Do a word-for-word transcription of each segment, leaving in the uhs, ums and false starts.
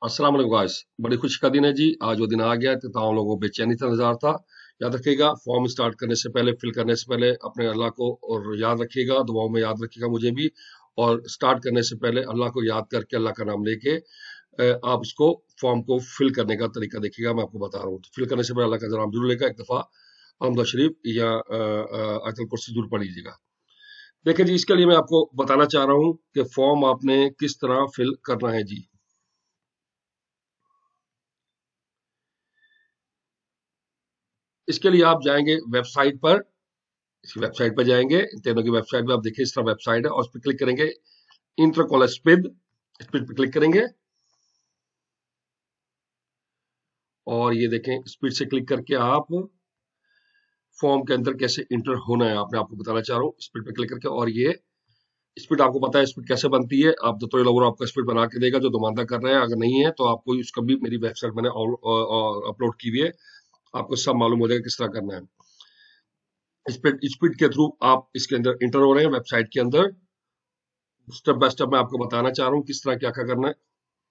अस्सलाम वालेकुम गाइस। बड़ी खुशी का दिन है जी। आज वो दिन आ गया तो तमाम लोगों को बेचैनी का नज़ार था। याद रखिएगा, फॉर्म स्टार्ट करने से पहले, फिल करने से पहले अपने अल्लाह को और याद रखिएगा, दुआओं में याद रखिएगा मुझे भी। और स्टार्ट करने से पहले अल्लाह को याद करके, अल्लाह का नाम लेके अ, आप इसको फॉर्म को फिल करने का तरीका देखिएगा। मैं आपको बता रहा हूँ। तो फिल करने से पहले अल्लाह का नाम जरूर लेगा, एक दफा अहमद शरीफ या आयतुल कुर्सी जरूर पढ़ लीजिएगा। देखिए जी, इसके लिए मैं आपको बताना चाह रहा हूँ कि फॉर्म आपने किस तरह फिल करना है जी। इसके लिए आप जाएंगे वेबसाइट पर। इसकी वेबसाइट पर जाएंगे, तीनों की वेबसाइट पे आप देखिए इस तरह वेबसाइट है, और उस पर क्लिक करेंगे इंटर कॉलेज स्पिड। स्पिड पे क्लिक करेंगे और ये देखें, स्पीड से क्लिक करके आप फॉर्म के अंदर कैसे इंटर होना है आपने आपको बताना चाह रहा हूँ। स्पीड पे क्लिक करके, और ये स्पीड आपको पता है स्पीड कैसे बनती है। आप दो तो लोगों आपका स्पीड बना के देगा जो दुकानदार कर रहे हैं। अगर नहीं है तो आपको उसका भी मेरी वेबसाइट मैंने अपलोड की हुई है, आपको सब मालूम हो जाएगा किस तरह करना है। स्पीड स्पीड के थ्रू आप इसके अंदर इंटर हो रहे हैं वेबसाइट के अंदर। स्टेप बाय स्टेप मैं आपको बताना चाह रहा हूँ किस तरह क्या क्या करना है।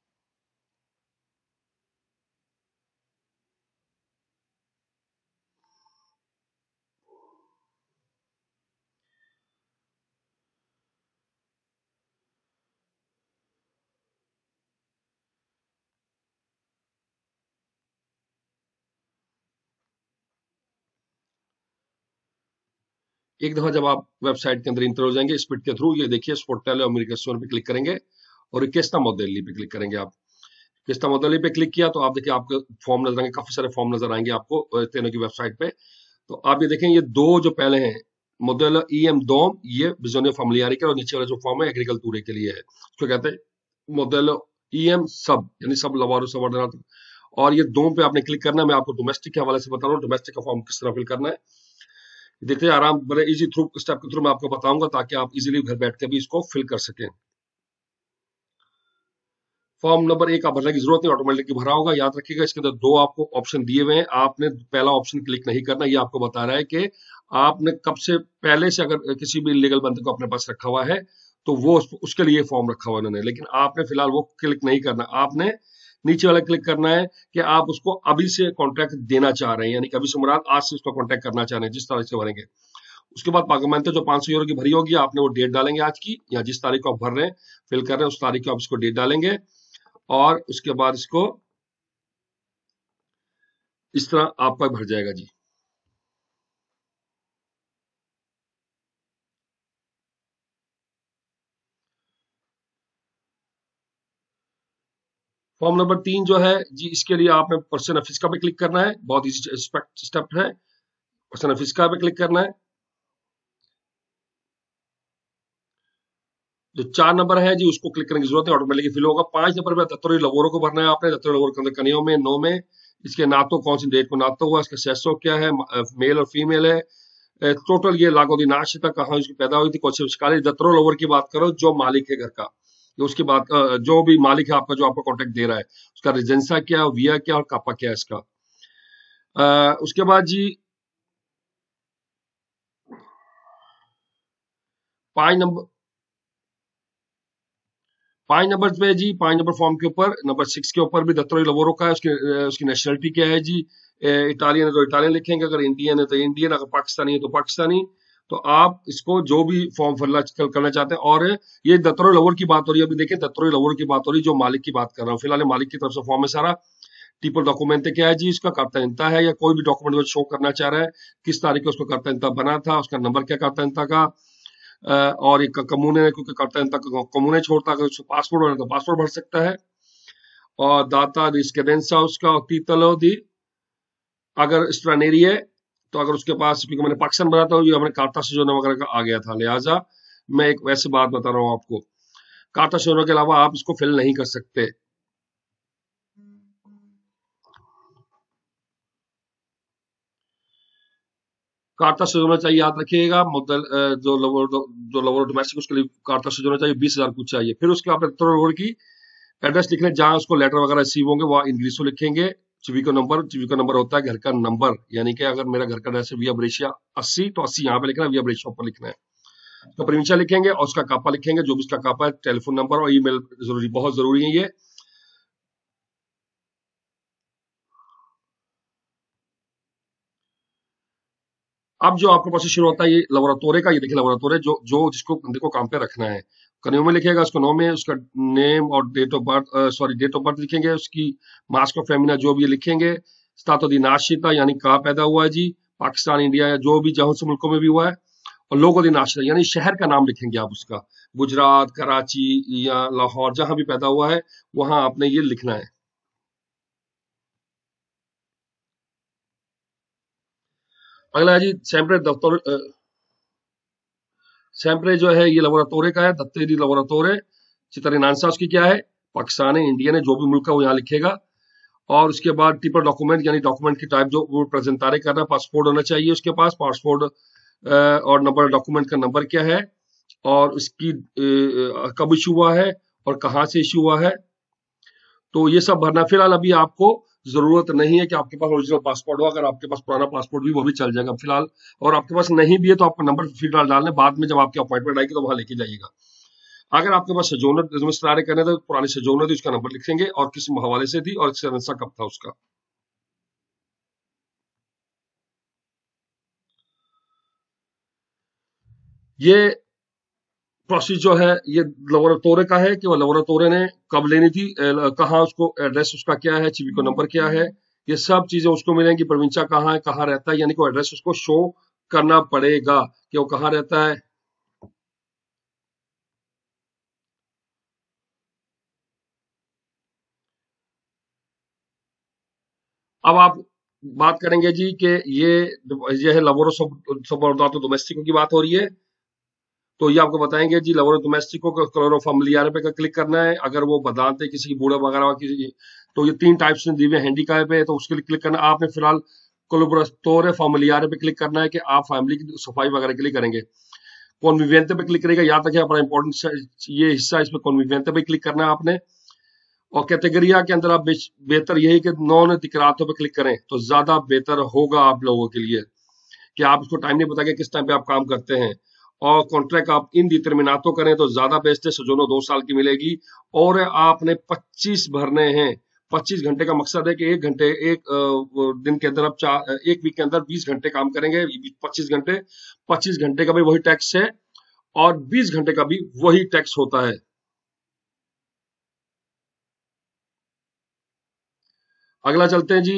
एक दफा जब आप वेबसाइट के अंदर इंटर हो जाएंगे स्पीड के थ्रू, ये देखिए स्पोर्टेल अमेरिका पे क्लिक करेंगे और केस्टा मोडेली पे क्लिक करेंगे आप। केस्टा मोडेली पे क्लिक किया तो आप देखिए आपके फॉर्म नजर आएंगे, काफी सारे फॉर्म नजर आएंगे आपको अ, तीनों की वेबसाइट पे। तो आप ये देखें, ये दो जो पहले हैं मॉडल ई एम दोम, ये बिजोनियो फैमिलियारी के, और नीचे वाला जो फॉर्म है एग्रीकल्चर के लिए है, उसको कहते हैं मॉडल ई एम सब, यानी सब लवारो सब। और ये दो पे आपने क्लिक करना है। मैं आपको डोमेस्टिक के हवाले से बता रहा हूँ डोमेस्टिक का फॉर्म किस तरह फिल करना है। देखते हैं आराम, बड़े इजी थ्रू स्टेप के थ्रू मैं आपको बताऊंगा ताकि आप इजीली घर बैठ के भी इसको फिल कर सकें। फॉर्म नंबर एक आप भरने की जरूरत नहीं, ऑटोमेटिकली भरा होगा। याद रखिएगा, इसके अंदर दो आपको ऑप्शन दिए हुए हैं, आपने पहला ऑप्शन क्लिक नहीं करना। ये आपको बता रहा है कि आपने कब से पहले से अगर किसी भी लीगल बंदे को अपने पास रखा हुआ है तो वो उस, उसके लिए फॉर्म रखा हुआ उन्होंने, लेकिन आपने फिलहाल वो क्लिक नहीं करना। आपने नीचे वाला क्लिक करना है कि आप उसको अभी से कॉन्ट्रैक्ट देना चाह रहे हैं, यानी कि अभी से मुराद आज से उसको कॉन्ट्रैक्ट करना चाह रहे हैं, जिस तरह से भरेंगे। उसके बाद पागमेंट जो पांच सौ यूरो की भरी होगी, आपने वो डेट डालेंगे आज की, या जिस तारीख को आप भर रहे हैं फिल कर रहे हैं उस तारीख को आप इसको डेट डालेंगे। और उसके बाद इसको इस तरह आपका भर जाएगा जी। फॉर्म नंबर तीन जो है जी, इसके लिए आपने पर्सन ऑफ फिस्का पे क्लिक करना है। बहुत इजी स्टेप है। पर्सन ऑफ फिस्का पे क्लिक करना है। जो चार नंबर है जी, उसको क्लिक करने की जरूरत है, ऑटोमेटिकली फिल होगा। पांच नंबर पे दत्तोरी लवोरो को भरना है आपने। दत्तोरी लवोरो के अंदर कनियों में नो में इसके नातो कौन सी डेट को नातो हुआ, इसका सेसो क्या है, मेल और फीमेल है, टोटल ये लागो दी नाश तक कहाँ उसकी पैदा हुई थी, कौन सी शिकारी। दत्तरो लवर की बात करो जो मालिक है घर का, ये उसकी बात अ, जो भी मालिक है आपका, जो आपको कॉन्टेक्ट दे रहा है, उसका रेजेंसा क्या, विया क्या और कापा क्या है इसका। अ, उसके बाद जी पांच नंबर पांच नंबर पे जी, पांच नंबर फॉर्म के ऊपर नंबर सिक्स के ऊपर भी दत्तोरी लवोरो का है। उसकी अ, उसकी नेशनलिटी क्या है जी। इटालियन है तो इटालियन लिखेंगे, अगर इंडियन है तो इंडियन, अगर पाकिस्तानी है तो पाकिस्तानी। तो आप इसको जो भी फॉर्म फिल करना चाहते हैं। और ये दत्तोरी लवोर की बात हो रही है, अभी देखिए दत्तोरी लवोर की बात हो रही है, जो मालिक की बात कर रहा हूँ फिलहाल, मालिक की तरफ से फॉर्म है सारा। टिपल डॉक्यूमेंट क्या है जी, इसका करता है या कोई भी डॉक्यूमेंट जो शो करना चाह रहा है, किस तारीख को उसको करता बना था, उसका नंबर क्या करता का। अ, और एक कमूने, क्योंकि करता तक कमूने छोड़ता, अगर उसको पासपोर्ट होना तो पासपोर्ट भर सकता है। और दाता रिस्केडेंसा उसका, और तीतलो दी अगर स्ट्रानेरी है, तो अगर उसके पास, क्योंकि मैंने पाकिस्तान बना था, ये हमारे कार्ता सिजोना वगैरह का आ गया था, लिहाजा मैं एक वैसे बात बता रहा हूँ आपको। कार्ता सिजोना के अलावा आप इसको फिल नहीं कर सकते। कार्ता सिजोना चाहिए, याद रखिएगा। मुद्दल अ, जो लोवर जो लोवर डोमेस्टिक, उसके लिए कार्ता सिजोना चाहिए, बीस हजार कुछ चाहिए। फिर उसके आप लोवर की एड्रेस लिखने, जहां उसको लेटर वगैरह रिसीव होंगे वो इंग्लिश में लिखेंगे। चिविको नंबर, चिविको नंबर होता है घर का नंबर, यानी कि अगर मेरा घर का एड्रेस है विया ब्रेशिया अस्सी, तो अस्सी यहाँ पे लिखना है, विया ब्रेशिया ऊपर लिखना है। तो प्रीमिशा लिखेंगे और उसका कापा लिखेंगे, जो भी उसका कापा है, टेलीफोन नंबर और ईमेल जरूरी, बहुत जरूरी है ये। अब जो आपके पास से शुरू होता है ये लबोरेटोरे का, ये देखिए लबोरेटोरे जो जो जिसको बंदे को काम पे रखना है, कन्यो में लिखेगा, उसका नाम है, उसका नेम और date of birth, sorry date of birth लिखेंगे, उसकी मास ऑफ फेमिना जो भी लिखेंगे, स्टातो दी नाशिता यानी कहाँ पैदा हुआ है जी, पाकिस्तान, इंडिया या जो भी जहां से मुल्कों में भी हुआ है, और लोगो दी नाशिता यानी शहर का नाम लिखेंगे आप उसका, गुजरात, कराची या लाहौर जहां भी पैदा हुआ है वहां आपने ये लिखना है। अगला है जी सेम्प्रे दफ्तर, सेम्प्रे जो है ये लबोरेटोरे का है, दत्ते दी लबोरेटोरे चितरिनांसा उसकी क्या है, पाकिस्तान है, इंडियन है, जो भी मुल्क है वो यहाँ लिखेगा। और उसके बाद टिपर डॉक्यूमेंट यानी डॉक्यूमेंट की टाइप जो वो प्रेजेंटारे कर रहा है, पासपोर्ट होना चाहिए उसके पास, पासपोर्ट और नंबर डॉक्यूमेंट का नंबर क्या है, और उसकी अ, कब इशू हुआ है और कहाँ से इशू हुआ है, तो ये सब भरना। फिलहाल अभी आपको जरूरत नहीं है कि आपके पास ओरिजिनल पासपोर्ट हो, अगर आपके पास पुराना पासपोर्ट भी वो भी चल जाएगा फिलहाल, और आपके पास नहीं भी है तो आपका नंबर फिलहाल डालना, बाद में जब आपकी अपॉइंटमेंट आएगी तो वहां लेके जाइएगा। अगर आपके पास सजोनत रिश्तेदारी करने तो पुरानी सजोनत थी उसका नंबर लिखेंगे और किस हवाले से थी और रंसा कब था उसका। ये प्रोसेस जो है ये लबोरेटोरे का है कि वो लबोरेटोरे ने कब लेनी थी, कहाँ उसको एड्रेस उसका क्या है, चिविको नंबर क्या है, ये सब चीजें उसको मिलेंगी। प्रोविंचा कहाँ है, कहाँ रहता है, यानी कोई एड्रेस उसको शो करना पड़ेगा कि वो कहाँ रहता है। अब आप बात करेंगे जी कि ये ये है लबोरो सबोर्डातो डोमेस्टिको की बात हो रही है, तो ये आपको बताएंगे जी लबोरो डोमेस्टिको का क्लोरो फैमिलियारे पे का क्लिक करना है। अगर वो बताते किसी की बूढ़ा वगैरह की, तो ये तीन टाइप्स में दी हुए हैंडीकैप है, तो उसके लिए क्लिक करना आपने। फिलहाल कोलोब्रेटोरे फैमिलियारे पे क्लिक करना है कि आप फैमिली की सफाई वगैरह के लिए करेंगे। कॉन्विवेंते पे क्लिक करेगा, याद रखिए बड़ा इंपॉर्टेंट ये हिस्सा, इसमें कॉन्विवेंते पे क्लिक करना है आपने। और कैटेगरिया के अंदर आप बेहतर यही कि नॉन दिक्रातों पे क्लिक करें तो ज्यादा बेहतर होगा आप लोगों के लिए, कि आप उसको टाइम नहीं बताएंगे किस टाइम पे आप काम करते हैं। और कॉन्ट्रैक्ट आप इन डिटर्मिनातो करें तो ज्यादा बेस्ट है, सजोनो दो साल की मिलेगी। और आपने पच्चीस भरने हैं, पच्चीस घंटे का मकसद है कि एक घंटे एक दिन के अंदर आप चार एक वीक के अंदर बीस घंटे काम करेंगे, पच्चीस घंटे, पच्चीस घंटे का भी वही टैक्स है और बीस घंटे का भी वही टैक्स होता है। अगला चलते हैं जी,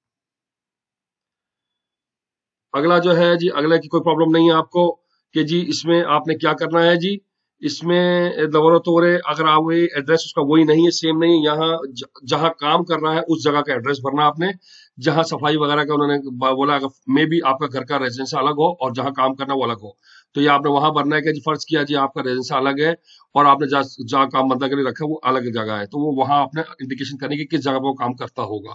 अगला जो है जी, अगला की कोई प्रॉब्लम नहीं है आपको कि जी इसमें आपने क्या करना है जी। इसमें लबोरेटोरे अगर आप एड्रेस उसका वही नहीं है, सेम नहीं है, यहाँ जहां काम कर रहा है उस जगह का एड्रेस भरना आपने, जहां सफाई वगैरह का उन्होंने बोला अगर मे भी आपका घर का रेजिडेंस अलग हो और जहां काम करना वो अलग हो, तो ये आपने वहां भरना है कि जी फर्ज किया जी आपका रेजिडेंस अलग है और आपने जहाँ जहाँ काम बंदा के लिए रखा वो अलग जगह है, तो वो वहां आपने इंडिकेशन करनी कि किस जगह पर वो काम करता होगा।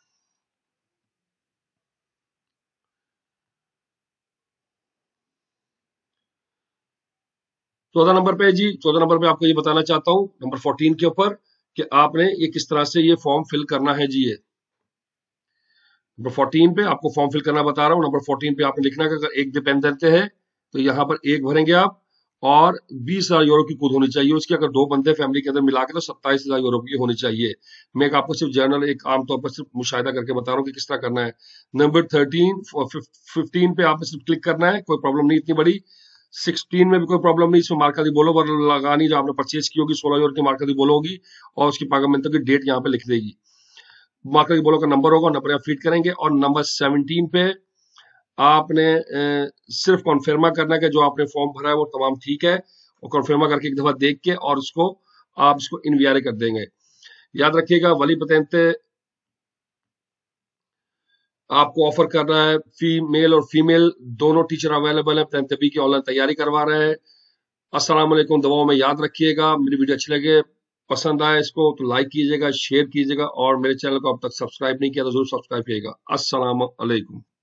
चौदह नंबर पे जी, चौदह नंबर पे आपको ये बताना चाहता हूँ नंबर फोर्टीन के ऊपर कि आपने ये किस तरह से ये फॉर्म फिल करना है जी। ये नंबर फोर्टीन पे आपको फॉर्म फिल करना बता रहा हूँ। नंबर फोर्टीन पे आपने लिखना है कि अगर एक डिपेंडेंट है तो यहाँ पर एक भरेंगे आप, और बीस हजार यूरो की कूद होनी चाहिए उसकी। अगर दो बंदे फैमिली के अंदर मिला के तो सत्ताईस हजार यूरो की होनी चाहिए। मैं एक आपको सिर्फ जर्नल एक आमतौर पर सिर्फ मुशाहिदा करके बता रहा हूँ कि किस तरह करना है। नंबर थर्टीन फिफ्टीन पे आपने सिर्फ क्लिक करना है, कोई प्रॉब्लम नहीं इतनी बड़ी। सिक्सटीन में भी कोई प्रॉब्लम नहीं, इसमें मार्का दी बोलो वर लगानी जो आपने परचेज की होगी सोलह यूरो की मार्का दी बोलो होगी, और उसकी पागमेंटो की डेट यहाँ पे लिख देगी। मार्का दी बोलो का नंबर होगा, नंबर आप फीड करेंगे। और नंबर सेवनटीन पे आपने ए, सिर्फ कॉन्फर्मा करना है कि जो आपने फॉर्म भरा है वो तमाम ठीक है, और कॉन्फर्मा करके एक दफा देख के और उसको आप इसको इनवियारे कर देंगे। याद रखिएगा वली पतेंते आपको ऑफर कर रहा है, फीमेल और फीमेल दोनों टीचर अवेलेबल है, पतेंते की ऑनलाइन तैयारी करवा रहे हैं। अस्सलाम वालेकुम, दुआओं में याद रखिएगा। मेरी वीडियो अच्छी लगे, पसंद आए इसको तो लाइक कीजिएगा, शेयर कीजिएगा, और मेरे चैनल को अब तक सब्सक्राइब नहीं किया तो जरूर सब्सक्राइब कीजिएगा। अस्सलाम वालेकुम।